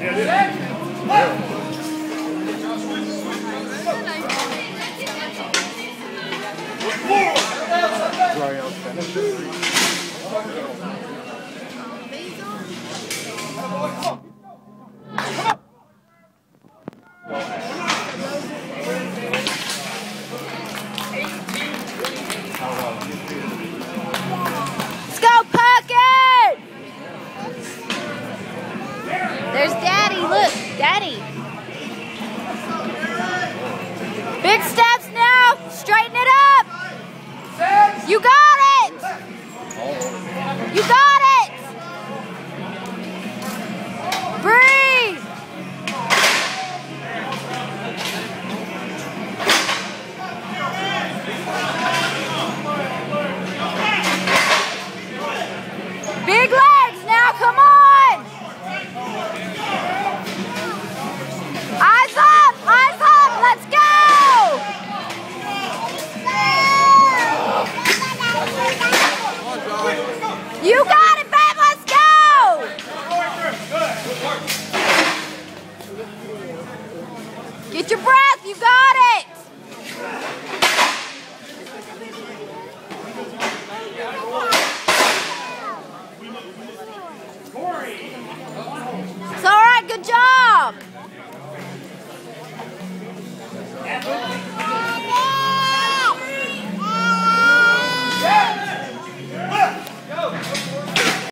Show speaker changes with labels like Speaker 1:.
Speaker 1: Let's go, Puckett! There's Daddy, look, Daddy. Big steps now, straighten it up. You got it! You got it! Breathe! Big legs now, come on! Eyes up, let's go! You got